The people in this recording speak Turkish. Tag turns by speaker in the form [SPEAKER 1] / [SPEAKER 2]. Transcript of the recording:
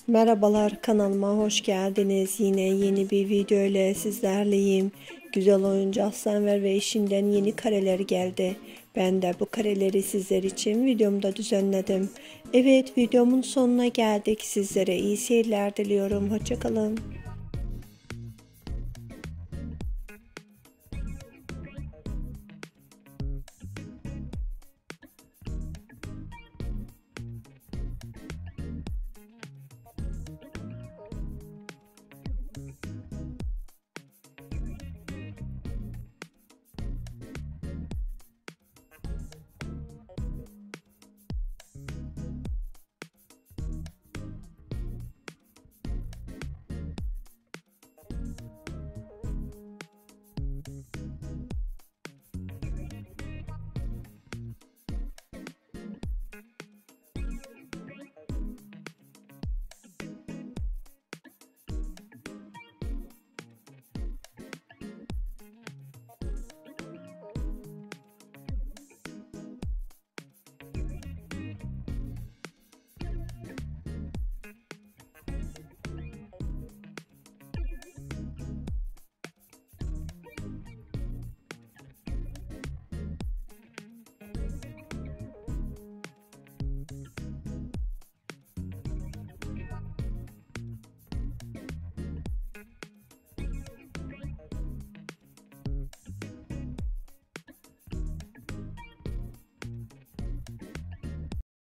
[SPEAKER 1] Merhabalar, kanalıma hoş geldiniz. Yine yeni bir video ile sizlerleyim. Güzel oyuncu Aslanver ve eşinden yeni kareler geldi. Ben de bu kareleri sizler için videomda düzenledim. Evet, videomun sonuna geldik. Sizlere iyi seyirler diliyorum. Hoşça kalın.